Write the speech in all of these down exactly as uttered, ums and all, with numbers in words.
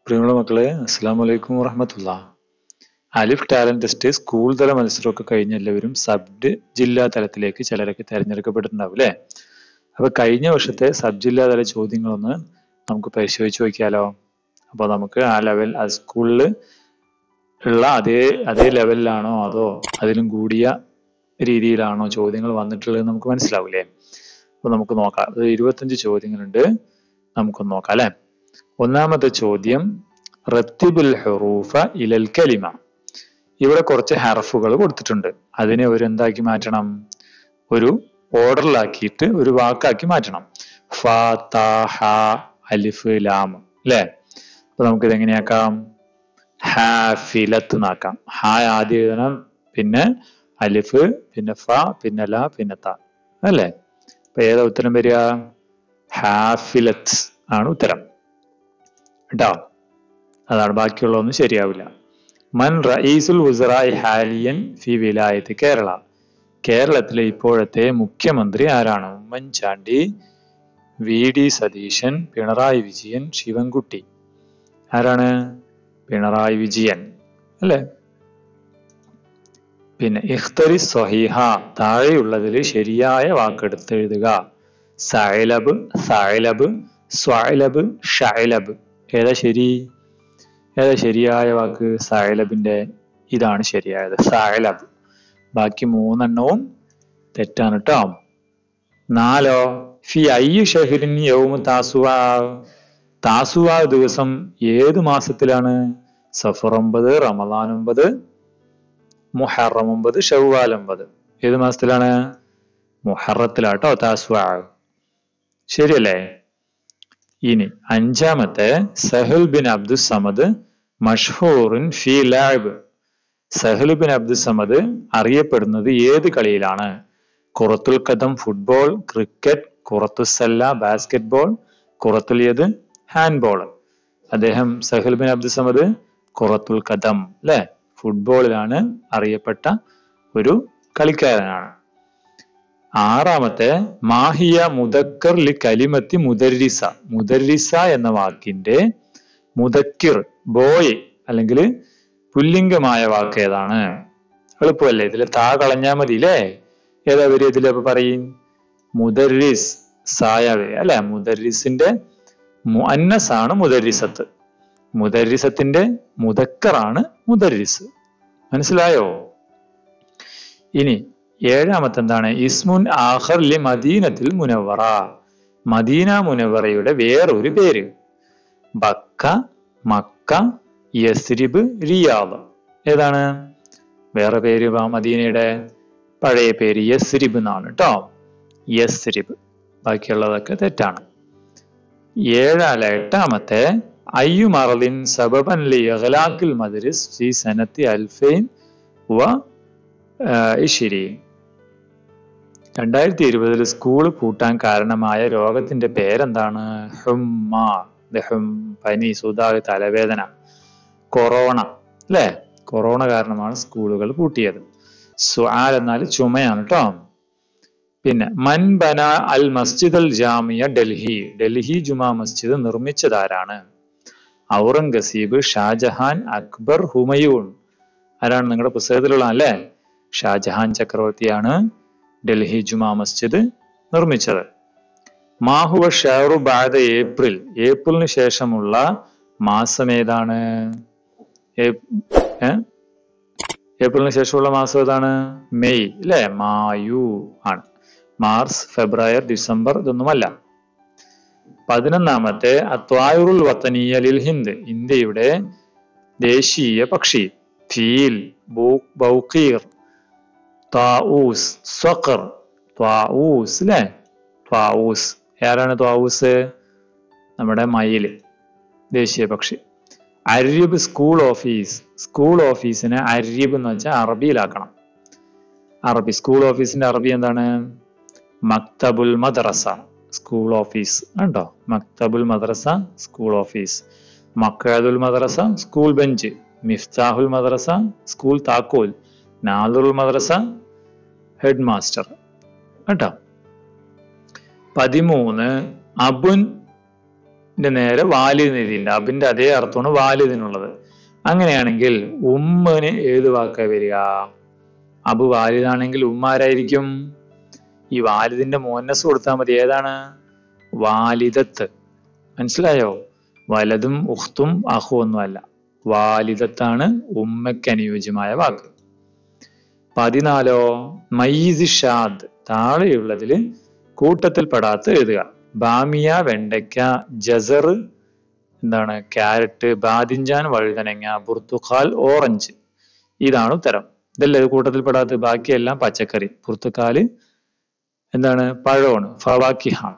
പ്രിയമുള്ള മക്കളെ, അസ്സലാമു അലൈക്കും വറഹ്മത്തുള്ളാഹി. അലിഫ് ടാലന്റ് ടെസ്റ്റ് സ്കൂൾ തല മത്സരമൊക്കെ കഴിഞ്ഞ എല്ലാവരും സബ് ജില്ലാ തലത്തിലേക്ക് ചിലരൊക്കെ തിരഞ്ഞെടുക്കപ്പെട്ടിട്ടുണ്ടാവും അല്ലേ? അപ്പൊ കഴിഞ്ഞ വർഷത്തെ സബ് ജില്ലാ തല ചോദ്യങ്ങളൊന്ന് നമുക്ക് പരിശോധിച്ച് നോക്കിയാലോ? അപ്പൊ നമുക്ക് ആ ലെവൽ ആ സ്കൂളിൽ ഉള്ള അതേ അതേ ലെവലിലാണോ അതോ അതിലും കൂടിയ രീതിയിലാണോ ചോദ്യങ്ങൾ വന്നിട്ടുള്ളത് നമുക്ക് മനസ്സിലാവൂലേ? അപ്പൊ നമുക്ക് നോക്കാം. അത് ഇരുപത്തഞ്ച് ചോദ്യങ്ങളുണ്ട്, നമുക്കൊന്ന് നോക്കാം അല്ലെ. ഒന്നാമത്തെ ചോദ്യം, റത്തിബുൽ ഹുറൂഫ ഇലൽ കലിമ. ഇവിടെ കുറച്ച് ഹർഫുകൾ കൊടുത്തിട്ടുണ്ട്, അതിനെ ഒരു എന്താക്കി മാറ്റണം, ഒരു ഓർഡറിലാക്കിയിട്ട് ഒരു വാക്കാക്കി മാറ്റണം. ഫ ത ഹ അലിഫ് ലാം അല്ലെ. അപ്പൊ നമുക്കിത് എങ്ങനെയാക്കാം? ഹാഫിലത്ത് എന്നാക്കാം. ഹ ആദ്യം എഴുതണം, പിന്നെ അലിഫ്, പിന്നെ ഫ, പിന്നെ ല, പിന്നെ ത അല്ലേ. അപ്പൊ ഏതാ ഉത്തരം വരിക? ഹാഫിലത്ത് ആണ് ഉത്തരം കേട്ടോ. അതാണ്, ബാക്കിയുള്ളതൊന്നും ശരിയാവില്ല. മൻ റഈസുൽ വുസറാഇ ഹാലിയൻ ഫി വിലായത്ത് കേരള. കേരളത്തിലെ ഇപ്പോഴത്തെ മുഖ്യമന്ത്രി ആരാണ്? Oommen Chandy, V D Satheesan, Pinarayi Vijayan, Sivankutty. ആരാണ്? പിണറായി വിജയൻ അല്ലേ. പിന്നെ ഇഖ്തരി സ്വഹീഹ, താഴെയുള്ളതിൽ ശരിയായ വാക്കെടുത്ത് എഴുതുക. സഅലബ്, സഅലബ്, സ്വഅലബ്, ഷഅലബ്. ഏതാ ശരി? ഏതാ ശരിയായ വാക്ക്? സഅലബിന്റെ ഇതാണ് ശരിയായത്, സഅലബ്. ബാക്കി മൂന്നെണ്ണവും തെറ്റാണ് കേട്ടോ. നാലോ, ഫി അയ്യു ഷഹ്രിൻ യൗമു താസുആ. താസുആ ദിവസം ഏത് മാസത്തിലാണ്? സഫർ ഒമ്പത്, റമദാൻ ഒമ്പത്, മുഹറം ഒമ്പത്, ശവ്വാൽ ഒമ്പത്. ഏത് മാസത്തിലാണ്? മുഹറത്തിലാട്ടോ താസുആ. ശരിയല്ലേ? ഇനി അഞ്ചാമത്തെ, സഹൽ ബിൻ അബ്ദുസ് സമദ് മഷ്ഹൂറുൻ ഫി ലഅബ്. സഹൽ ബിൻ അബ്ദുസ് സമദ് അറിയപ്പെടുന്നത് ഏത് കളിയിലാണ്? ഖുറത്തുൽ ഖദം ഫുട്ബോൾ, ക്രിക്കറ്റ്, ഖുറത്തുസ്സല്ല ബാസ്കറ്റ് ബോൾ, ഖുറത്തുൽ യദ് ഹാൻഡ്ബോൾ. അദ്ദേഹം സഹൽ ബിൻ അബ്ദുസ് സമദ് ഖുറത്തുൽ ഖദം അല്ലെ, ഫുട്ബോളിലാണ് അറിയപ്പെട്ട ഒരു കളിക്കാരനാണ്. ആറാമത്തെ, മാഹിയ മുദക്കർ ലി കലിമത്തി മുദരിസ. മുദരിസ എന്ന വാക്കിന്റെ മുദക്കിർ, ബോയ് അല്ലെങ്കിൽ പുല്ലിംഗമായ വാക്ക് ഏതാണ്? എളുപ്പമല്ലേ, ഇതിൽ താ കളഞ്ഞാൽ മതി അല്ലേ. ഏതാ വരി ഇതിൽ? അപ്പൊ പറയും മുദരിസ്, സായ അല്ലെ. മുദരിസിന്റെ മുഅന്നസ് ആണ് മുദരിസത്ത്, മുദരിസത്തിന്റെ മുദക്കറാണ് മുദരിസ്. മനസ്സിലായോ? ഇനി ഏഴാമത്തെ എന്താണ്? ഇസ്മുൻ ആഖർ ലി മദീനത്തിൽ മുനവ്വറ. മദീന മുനവ്വറയുടെ വേറൊരു പേര്. ബക്ക, മക്ക, യസ്രിബ്, റിയാദ്. ഏതാണ് വേറെ പേര്? മദീനയുടെ പഴയ പേര് യസ്രിബ് എന്നാണ് കേട്ടോ, യസ്രിബ്. ബാക്കിയുള്ളതൊക്കെ തെറ്റാണ്. ഏഴാല എട്ടാമത്തെ, അയ്യു മറലിൻ സബബൻ ലി ഇഗ്ലാഖിൽ മദ്രസ് ഫി സനത്തി അൽഫൈൻ വ ഇശ്രീൻ. രണ്ടായിരത്തി ഇരുപതിൽ സ്കൂൾ പൂട്ടാൻ കാരണമായ രോഗത്തിന്റെ പേരെന്താണ്? ഹുമ്മ, ഹും, പനി, സുതാവ്, തലവേദന, കൊറോണ അല്ലെ. കൊറോണ കാരണമാണ് സ്കൂളുകൾ പൂട്ടിയത്. സുആൽ എന്നാൽ ചുമയാണ് കേട്ടോ. പിന്നെ മൻ ബന അൽ മസ്ജിദ് അൽ ജാമിയ ഡൽഹി. ഡൽഹി ജുമാ മസ്ജിദ് നിർമ്മിച്ചതാരാണ്? ഔറംഗസീബ്, ഷാജഹാൻ, അക്ബർ, ഹുമയൂൺ. ആരാണ്? നിങ്ങളുടെ പുസ്തകത്തിലുള്ള അല്ലേ, ഷാജഹാൻ ചക്രവർത്തിയാണ് ഡൽഹി ജുമാ മസ്ജിദ് നിർമ്മിച്ചത്. മാഹുവ ഷഹ്റു ബഅദ ഏപ്രിൽ. ഏപ്രിലിന് ശേഷമുള്ള മാസം ഏതാണ്? ഏപ്രിലിന് ശേഷമുള്ള മാസം ഏതാണ്? മെയ് അല്ലെ, മായു ആണ്. മാർച്ച്, ഫെബ്രുവരി, ഡിസംബർ ഇതൊന്നുമല്ല. പതിനൊന്നാമത്തെ, അത്വായുറുൽ വത്തനിയ ലിൽ ഹിന്ദ്. ഇന്ത്യയുടെ ദേശീയ പക്ഷി. ഫീൽ, ബൗഖീർ, ത്വാഊസ്, സ്വഖർ. ത്വാഊസ് അല്ലെ, ത്വാഊസ്. ആരാണ് ത്വാഊസ്? നമ്മുടെ മയില്, ദേശീയ പക്ഷി. അര്യബ്, സ്കൂൾ ഓഫീസ്. സ്കൂൾ ഓഫീസിനെ അര്യബ് എന്ന് വെച്ചാൽ അറബിയിലാക്കണം. അറബി, സ്കൂൾ ഓഫീസിന്റെ അറബി എന്താണ്? മക്തബുൽ മദ്രസ. സ്കൂൾ ഓഫീസ് ഉണ്ടോ? മക്തബുൽ മദ്രസ, സ്കൂൾ ഓഫീസ്. മഖഅദുൽ മദ്രസ, സ്കൂൾ ബെഞ്ച്. മിഫ്താഹുൽ മദ്രസ, സ്കൂൾ താക്കോൽ. നാദുൽ മദ്രസ, ഹെഡ് മാസ്റ്റർ കേട്ടോ. പതിമൂന്ന്, അബുൻ നേരെ വാലിദ് എഴുതിയിട്ടുണ്ട്. അബിന്റെ അതേ അർത്ഥമാണ് വാലിദിനുള്ളത്. അങ്ങനെയാണെങ്കിൽ ഉമ്മന് ഏത് വാക്കാ വരിക? അബു വാലിദാണെങ്കിൽ ഉമ്മ ആരായിരിക്കും? ഈ വാലിദിന്റെ മോനസ് കൊടുത്താൽ മതി. ഏതാണ്? വാലിദത്ത്. മനസ്സിലായോ? വലതും ഉഖ്തും അഹു ഒന്നുമല്ല, വാലിദത്താണ് ഉമ്മയ്ക്ക് അനുയോജ്യമായ വാക്ക്. പതിനാലോ മയ്യിസ് ഷാദ്, താഴെയുള്ളതിൽ കൂട്ടത്തിൽ പെടാത്ത എഴുതുക. ബാമിയ വെണ്ടയ്ക്ക, ജസർ എന്താണ് ക്യാരറ്റ്, ബാദിഞ്ചാൻ വഴുതനങ്ങ, പുർത്തുക്കാൽ ഓറഞ്ച്. ഇതാണ് ഉത്തരം. ഇതല്ലേ കൂട്ടത്തിൽ പെടാത്ത, ബാക്കിയെല്ലാം പച്ചക്കറി. പുർത്തുക്കാല് എന്താണ് പഴമാണ്, ഫവാക്കിഹാണ്.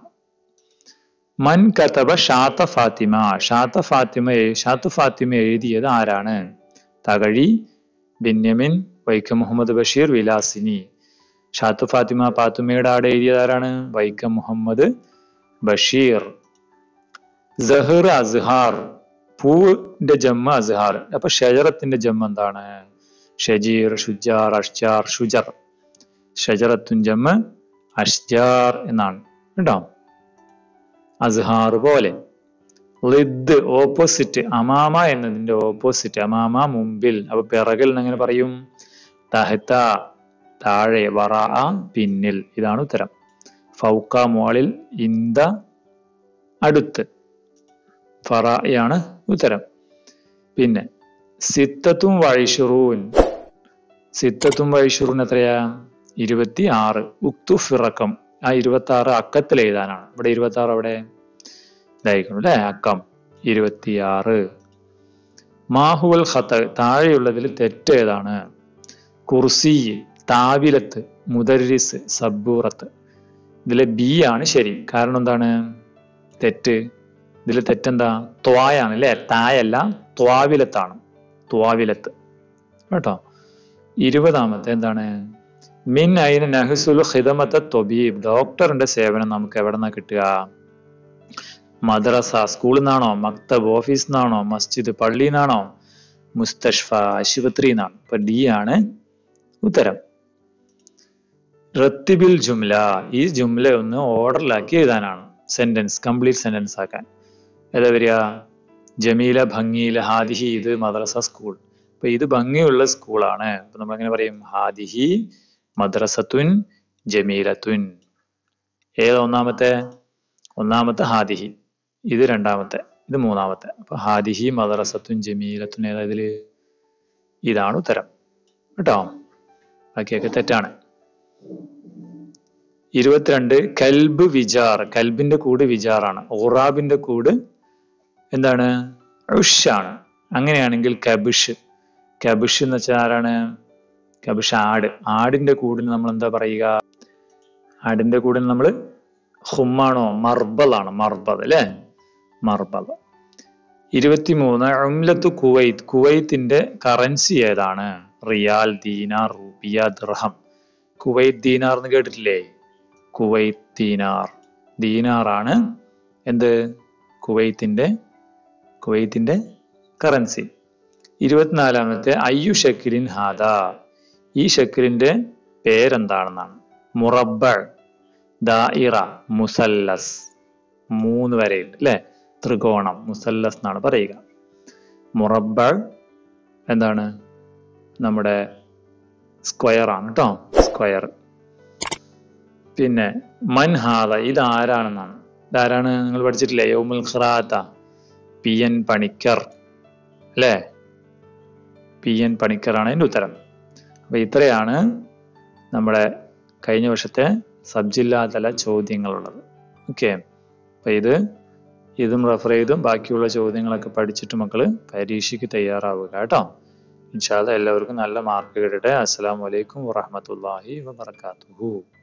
മൻ കതബ ഷാത്ത ഫാത്തിമ, ഷാത്ത ഫാത്തിമ ഷാത്ത ഫാത്തിമ എഴുതിയത് ആരാണ്? തകഴി, ബെന്യാമിൻ, വൈക്കം മുഹമ്മദ് ബഷീർ, വിലാസിനി. ഷാത്ത ഫാത്തിമ ഫാത്തിമയുടെ ആടെ എഴുതിയത് ആരാണ്? വൈക്കം മുഹമ്മദ് ബഷീർ. സഹർ അസ്ഹാർ, പൂവിന്റെ ജമ്മ അസ്ഹാർ. അപ്പൊ ഷജറത്തിന്റെ ജമ്മ എന്താണ്? ഷജീർ, ഷുജാർ, അഷ്ജാർ, ഷുജർ. ഷജറത്തുൻ ജമ്മ അഷ്ജാർ എന്നാണ് കേട്ടോ. അസ്ഹാർ പോലെ. ലിദ് ഓപ്പോസിറ്റ്, അമാമ എന്നതിന്റെ ഓപ്പോസിറ്റ്. അമാമ മുമ്പിൽ, അപ്പൊ പിറകിൽ എന്നെങ്ങനെ പറയും? തഹത്ത താഴെ, വറാ പിന്നിൽ. ഇതാണ് ഉത്തരം. ഫൗക്ക മുകളിൽ, ഇന്ത അടുത്ത്. ഫറായാണ് ഉത്തരം. പിന്നെ സിത്തത്തും വൈഷുറൂൻ, സിത്തത്തും വൈഷുറൂൻ എത്രയാ? ഇരുപത്തി ആറ്. ഉക്തു ഫിറക്കം, ആ ഇരുപത്തി ആറ് അക്കത്തിൽ എഴുതാനാണ്. ഇവിടെ ഇരുപത്തി ആറ് അവിടെ ഇതായിരിക്കണം അല്ലെ, അക്കം ഇരുപത്തിയാറ്. മാഹുവൽ ഖത്ത, താഴെയുള്ളതിൽ തെറ്റ് ഏതാണ്? കുർസി, താവിലത്ത്, മുദരിസ്, സബ്ബൂറത്ത്. ഇതിലെ ബി ആണ് ശരി. കാരണം എന്താണ് തെറ്റ്? ഇതിൽ തെറ്റെന്താ? ത്വായാണ് അല്ലെ, തായല്ല, ത്വാവിലത്താണ്. ത്വാവിലത്ത് കേട്ടോ. ഇരുപതാമത്തെ എന്താണ്? മിൻ ഐന നഹ്സുൽ ഖിദമത്ത ത്വബീബ്, ഡോക്ടറിന്റെ സേവനം നമുക്ക് എവിടെ നിന്നാ കിട്ടുക? മദ്രസ സ്കൂളിൽ നിന്നാണോ? മക്തബ് ഓഫീസിൽ നിന്നാണോ? മസ്ജിദ് പള്ളിയിൽ നിന്നാണോ? മുസ്തഷ്ഫ ആശുപത്രിയിൽ നിന്നാണ്. അപ്പൊ ഡി ആണ് ഉത്തരം. റത്തിബിൽ ജുംല, ഈ ജുംല ഒന്ന് ഓർഡറിലാക്കി എഴുതാനാണ്. സെന്റൻസ് കംപ്ലീറ്റ് സെന്റൻസ് ആക്കാൻ. ഏതാ വരിക? ജമീല ഭംഗിയില, ഹാദിഹി ഇത് മദ്രസ സ്കൂൾ. അപ്പൊ ഇത് ഭംഗിയുള്ള സ്കൂളാണ്. അപ്പൊ നമ്മൾ എങ്ങനെ പറയും? ഹാദിഹി മദ്രസത്തുൻ ജമീലത്തുൻ. ഏതാ ഒന്നാമത്തെ? ഒന്നാമത്തെ ഹാദിഹി, ഇത് രണ്ടാമത്തെ, ഇത് മൂന്നാമത്തെ. അപ്പൊ ഹാദിഹി മദ്രസത്തുൻ ജമീലത്തുൻ ഏതാ ഇതില്? ഇതാണ് ഉത്തരം കേട്ടോ. ബാക്കിയൊക്കെ തെറ്റാണ്. ഇരുപത്തിരണ്ട് കൽബ് വിജാർ, കൽബിന്റെ കൂട് വിജാറാണ്. ഖുറാബിന്റെ കൂട് എന്താണ്? ഉഷാണ്. അങ്ങനെയാണെങ്കിൽ കബിഷ്, കബിഷ് എന്ന് വെച്ചാൽ ആരാണ്? കബിഷ് ആട്. ആടിന്റെ കൂടിന് നമ്മൾ എന്താ പറയുക? ആടിന്റെ കൂടിന് നമ്മൾ ഹുമ്മാണോ? മർബലാണ്. മർബദ് അല്ലെ, മർബദ്. ഇരുപത്തിമൂന്ന് ഉംലത്തു കുവൈത്ത്, കുവൈത്തിന്റെ കറൻസി ഏതാണ്? റിയാൽ, ദീനാർ, റുപിയ, ദിർഹം. കുവൈത്ത് ദീനാർ എന്ന് കേട്ടിട്ടില്ലേ? കുവൈത്ത് ദീനാർ, ദീനാറാണ് എന്ത്? കുവൈത്തിന്റെ കുവൈത്തിന്റെ കറൻസി. ഇരുപത്തിനാലാമത്തെ അയ്യു ഷക്കിലിൻ ഹാദ, ഈ ഷക്കിലിന്റെ പേരെന്താണെന്നാണ്. മുറബ്ബ, ദായിറ, മുസല്ലസ്. മൂന്ന് വരെയുണ്ട് അല്ലെ, ത്രികോണം. മുസല്ലസ് എന്നാണ് പറയുക. മുറബ്ബ എന്താണ്? നമ്മുടെ സ്ക്വയർ ആണ് കേട്ടോ, സ്ക്വയർ. പിന്നെ മൻ ഹാദ, ഇത് ആരാണെന്നാണ്. ഇതാരാണ്? നിങ്ങൾ പഠിച്ചിട്ടില്ലേ യൗമുൽ ഖിറാഅത്ത? പി എൻ പണിക്കർ അല്ലേ, പി എൻ പണിക്കറാണ് അതിന്റെ ഉത്തരം. അപ്പൊ ഇത്രയാണ് നമ്മുടെ കഴിഞ്ഞ വർഷത്തെ സബ് ജില്ലാതല ചോദ്യങ്ങളുള്ളത്. ഓക്കെ, അപ്പൊ ഇത് ഇതും റെഫർ ചെയ്തും ബാക്കിയുള്ള ചോദ്യങ്ങളൊക്കെ പഠിച്ചിട്ട് മക്കള് പരീക്ഷയ്ക്ക് തയ്യാറാവുക കേട്ടോ. ഇൻഷാ അല്ലാഹ് എല്ലാവർക്കും നല്ല മാർക്ക് കിട്ടട്ടെ. അസ്സലാമു അലൈക്കും വറഹ്മത്തുള്ളാഹി വബറകാതുഹു.